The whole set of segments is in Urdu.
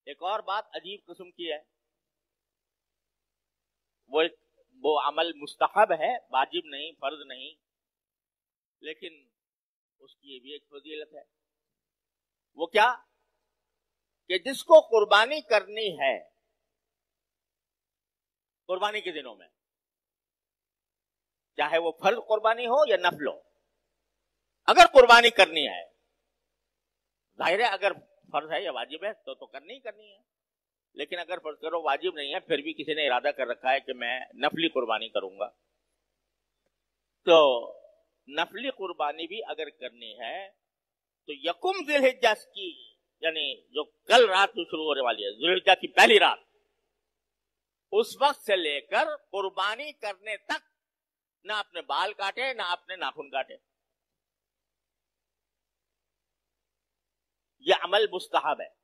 ایک اور بات عجیب قسم کی ہے، وہ عمل مستحب ہے، واجب نہیں، فرض نہیں، لیکن اس کی بھی ایک فضیلت ہے۔ وہ کیا کہ جس کو قربانی کرنی ہے قربانی کے دنوں میں، چاہے وہ فرض قربانی ہو یا نفل ہو، اگر قربانی کرنی ہے، ظاہر ہے اگر فرض ہے یا واجب ہے تو کرنی ہی کرنی ہے، لیکن اگر فرض کرو واجب نہیں ہے پھر بھی کسی نے ارادہ کر رکھا ہے کہ میں نفلی قربانی کروں گا، تو نفلی قربانی بھی اگر کرنی ہے تو یکم ذی الحجہ کی، یعنی جو کل رات سے شروع ہونے والی ہے، ذی الحجہ کی پہلی رات، اس وقت سے لے کر قربانی کرنے تک نہ اپنے بال کاٹے نہ اپنے ناخن کاٹے۔ یہ عمل مستحب ہے،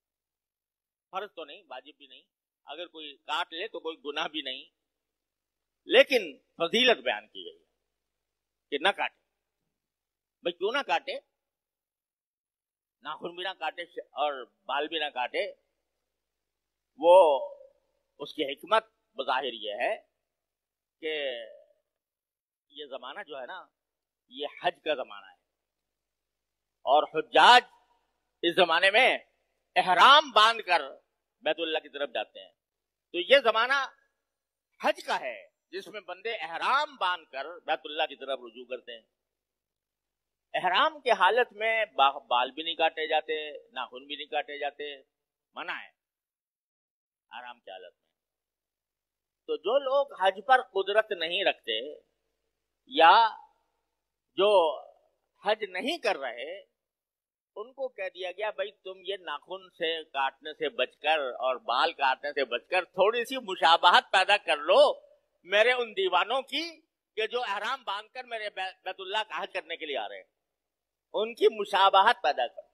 فرض تو نہیں، واجب بھی نہیں، اگر کوئی کاٹ لے تو کوئی گناہ بھی نہیں، لیکن فضیلت بیان کی گئی ہے کہ نہ کاٹے۔ بھئی کیوں نہ کاٹے؟ ناخن بھی نہ کاٹے اور بال بھی نہ کاٹے، وہ اس کی حکمت بظاہر یہ ہے کہ یہ زمانہ جو ہے نا یہ حج کا زمانہ ہے، اور حجاج اس زمانے میں احرام باندھ کر بیت اللہ کی طرف جاتے ہیں، تو یہ زمانہ حج کا ہے جس میں بندے احرام باندھ کر بیت اللہ کی طرف رجوع کرتے ہیں۔ احرام کے حالت میں بال بھی نہیں کاٹے جاتے، ناخن بھی نہیں کاٹے جاتے، منع ہے احرام کی حالت میں۔ تو جو لوگ حج پر قدرت نہیں رکھتے یا جو حج نہیں کر رہے، ان کو کہہ دیا گیا بھائی تم یہ ناخن سے کاٹنے سے بچ کر اور بال کاٹنے سے بچ کر تھوڑی سی مشابہت پیدا کر لو میرے ان دیوانوں کی کہ جو احرام باندھ کر میرے بیت اللہ کا حج کرنے کے لیے آ رہے ہیں، ان کی مشابہت پیدا کرو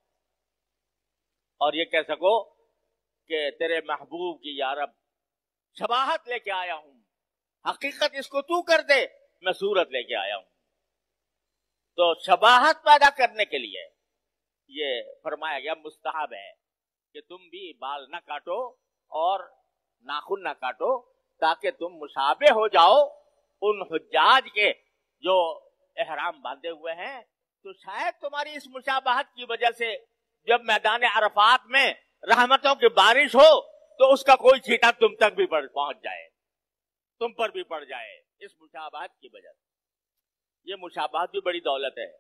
اور یہ کہہ سکو کہ تیرے محبوب کی یا رب شباہت لے کے آیا ہوں، حقیقت اس کو تو کر دے، میں صورت لے کے آیا ہوں۔ تو شباہت پیدا کرنے کے لیے یہ فرمایا گیا مستحب ہے کہ تم بھی بال نہ کاٹو اور ناخن نہ کاٹو تاکہ تم مشابہ ہو جاؤ ان حجاج کے جو احرام باندھے ہوئے ہیں، تو شاید تمہاری اس مشابہت کی وجہ سے جب میدان عرفات میں رحمتوں کی بارش ہو تو اس کا کوئی چھیٹا تم تک بھی پہنچ جائے، تم پر بھی پڑ جائے اس مشابہت کی وجہ سے۔ یہ مشابہت بھی بڑی دولت ہے،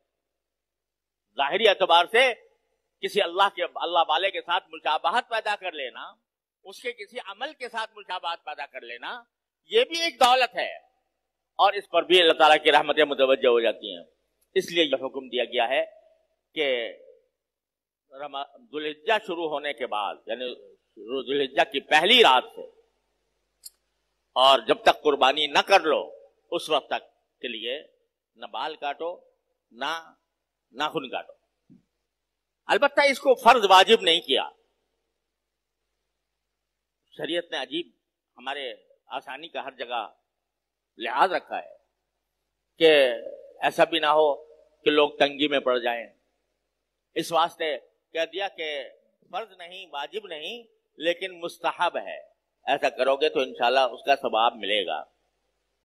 ظاہری اعتبار سے کسی اللہ والے کے ساتھ مشابہت پیدا کر لینا، اس کے کسی عمل کے ساتھ مشابہت پیدا کر لینا، یہ بھی ایک دولت ہے، اور اس پر بھی اللہ تعالیٰ کی رحمتیں متوجہ ہو جاتی ہیں۔ اس لیے یہ حکم دیا گیا ہے کہ ذی الحجہ شروع ہونے کے بعد، یعنی ذی الحجہ کی پہلی رات سے، اور جب تک قربانی نہ کر لو اس وقت تک کے لیے نہ بال کاٹو نہ ناخن کاٹو۔ البتہ اس کو فرض واجب نہیں کیا، شریعت نے عجیب ہمارے آسانی کا ہر جگہ لحاظ رکھا ہے کہ ایسا بھی نہ ہو کہ لوگ تنگی میں پڑ جائیں، اس واسطے کہہ دیا کہ فرض نہیں، واجب نہیں، لیکن مستحب ہے، ایسا کرو گے تو انشاءاللہ اس کا ثواب ملے گا۔